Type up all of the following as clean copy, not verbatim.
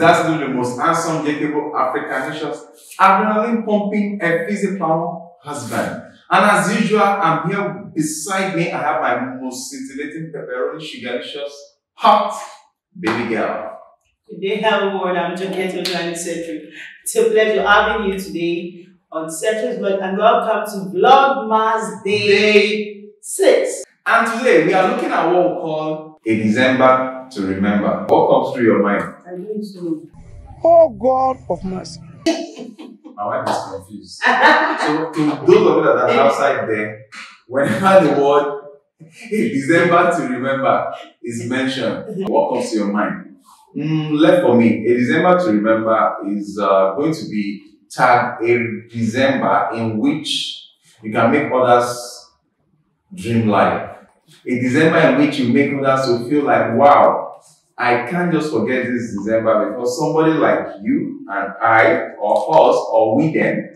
absolutely the most handsome, capable, Africanicious, adrenaline pumping, a physical husband. And as usual, I'm here beside me. I have my most scintillating, pepperoni, sugarlicious, hot baby girl. Good day, everyone. I'm Joketo Setru. It's a pleasure having you today on setrosvlog, and welcome to Vlogmas Day 6. And today we are looking at what we call a December to remember. What comes through your mind? I think so. Oh God of mercy. My wife is confused. So to those of you that are outside there, whenever the word December to remember is mentioned, what comes to your mind? Left for me, a December to remember is going to be tagged a December in which you can make others dream life. A December in which you make others to feel like, wow, I can't just forget this December because somebody like you and I, or us, or we then,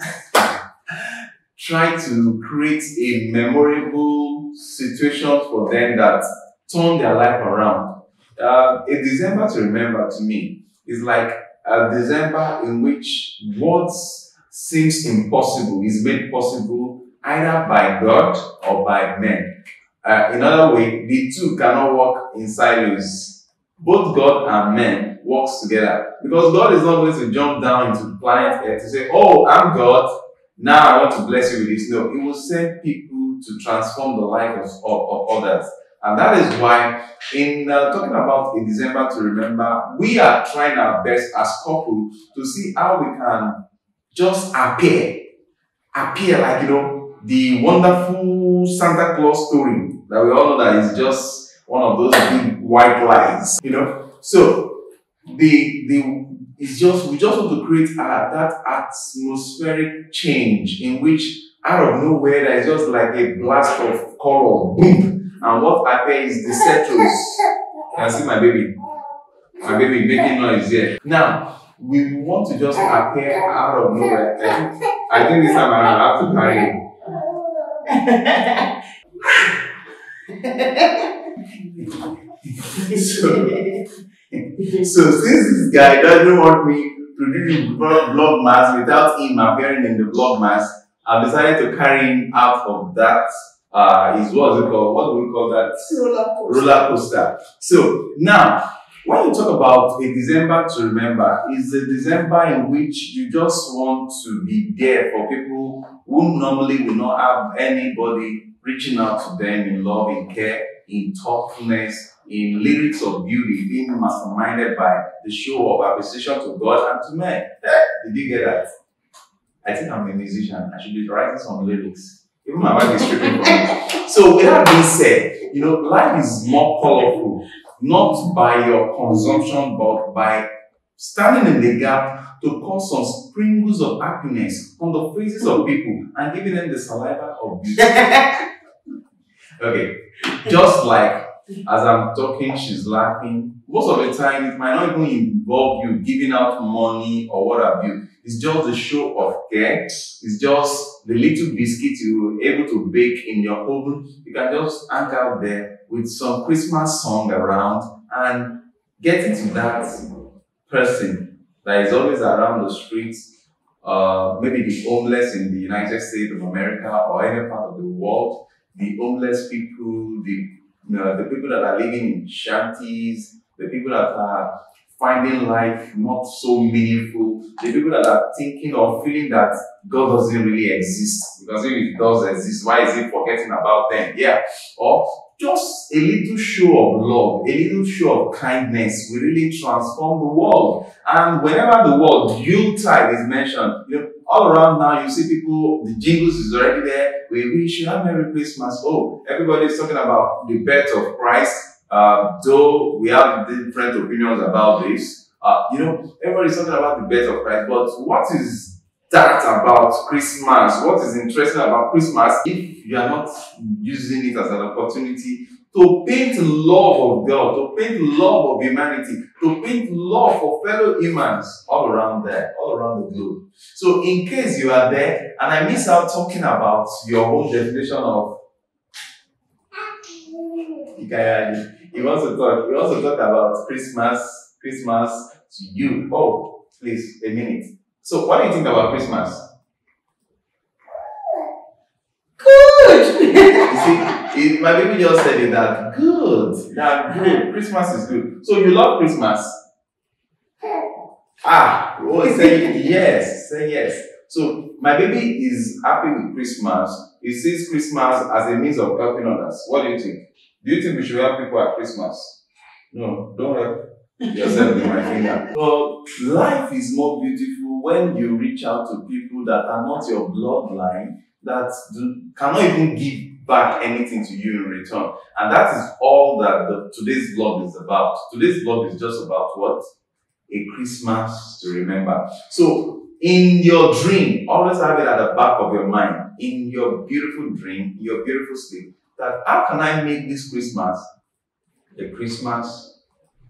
try to create a memorable situation for them that turn their life around. A December to remember to me is like a December in which what seems impossible is made possible either by God or by men. In other way, the two cannot work in silos. Both God and men works together. Because God is not going to jump down into planet Earth to say, oh, I'm God, now I want to bless you with this. No, He will send people to transform the lives of others. And that is why, in talking about a December to remember, we are trying our best as couple to see how we can just appear like, the wonderful Santa Claus story that we all know that is just one of those big white lies, So we just want to create that atmospheric change in which out of nowhere there is just like a blast of color, boom. And what appears is the setros. Can see my baby making noise here. Now we want to just appear out of nowhere. I think this time I have to carry it. So since this guy doesn't want me to do the Vlogmas without him appearing in the Vlogmas, I've decided to carry him out of that. Is what do we call that? Roller coaster. So now, when you talk about a December to remember, is a December in which you just want to be there for people who normally will not have anybody reaching out to them in love, in care, in thoughtfulness, in lyrics of beauty, being masterminded by the show of appreciation to God and to men. Did you get that? I think I'm a musician. I should be writing some lyrics. Even my wife is tripping for me. So with that being said, life is more colorful, not by your consumption, but by standing in the gap to cause some sprinkles of happiness on the faces of people and giving them the saliva of beauty. Okay, just like as I'm talking, she's laughing. Most of the time, it might not even involve you giving out money or what have you. It's just the show of care. It's just the little biscuit you were able to bake in your oven. You can just hang out there with some Christmas song around and getting to that person that is always around the streets, maybe the homeless in the United States of America or any part of the world, the homeless people, the people that are living in shanties, the people that are finding life not so meaningful, the people that are thinking or feeling that God doesn't really exist. Because if it does exist, why is He forgetting about them? Yeah. Or just a little show of love, a little show of kindness will really transform the world. And whenever the word Yuletide is mentioned, all around now you see people, the jingles is already there. We wish you a Merry Christmas. Oh, everybody's talking about the birth of Christ. Though we have different opinions about this, everybody's talking about the birth of Christ, but what is that about Christmas? What is interesting about Christmas if you are not using it as an opportunity to paint love of God, to paint love of humanity, to paint love for fellow humans all around there, all around the globe. So in case you are there and I miss out talking about your own definition of He wants to talk about Christmas to you. Oh, please, a minute. So, what do you think about Christmas? Good! You see, my baby just said it that good. That good. Christmas is good. So, you love Christmas? Oh, say yes. Say yes. So, my baby is happy with Christmas. He sees Christmas as a means of helping others. What do you think? Do you think we should help people at Christmas? No, don't help yourself with my finger. But life is more beautiful when you reach out to people that are not your bloodline, that cannot even give back anything to you in return. And that is all that today's vlog is about. Today's vlog is just about what? A Christmas to remember. So, in your dream, always have it at the back of your mind, in your beautiful dream, your beautiful sleep, that how can I make this Christmas a Christmas,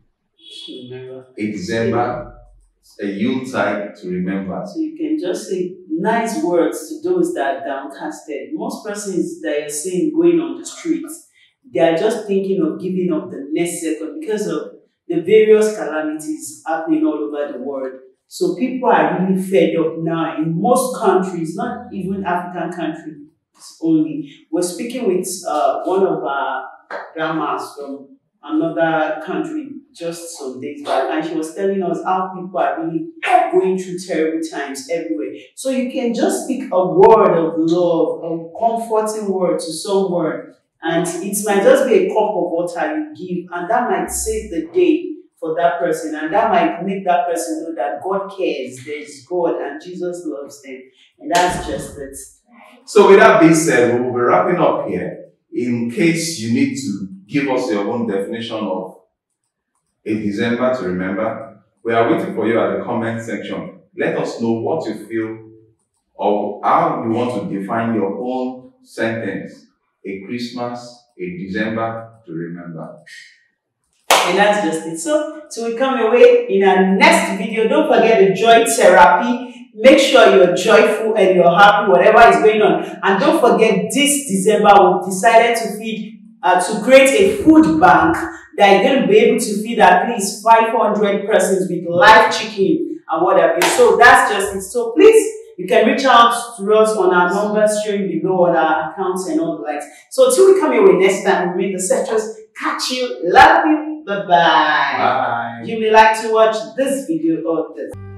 a December, a Yuletide to remember? So you can just say nice words to those that are downcasted. Most persons that you're seeing going on the streets, they are just thinking of giving up the next second because of the various calamities happening all over the world. So people are really fed up now in most countries, not even African countries only. We're speaking with one of our grandmas from another country just some days back, and she was telling us how people are really going through terrible times everywhere. So you can just speak a word of love, a comforting word to someone, and it might just be a cup of water you give, and that might save the day for that person, and that might make that person know that God cares, there's God, and Jesus loves them. And that's just it. So with that being said, we'll be wrapping up here. In case you need to give us your own definition of a December to remember, we are waiting for you at the comment section. Let us know what you feel or how you want to define your own sentence. A Christmas, a December to remember. And that's just it. So, till we come away in our next video, don't forget the joy therapy. Make sure you're joyful and you're happy, whatever is going on. And don't forget, this December, we've decided to create a food bank that is going to be able to feed at least 500 persons with live chicken and whatever. So that's just it. So please, you can reach out to us on our numbers shown below on our accounts and all the likes. So till we come away next time, we make the sectors. Catch you. Love you. Bye-bye. Bye. You may like to watch this video or this.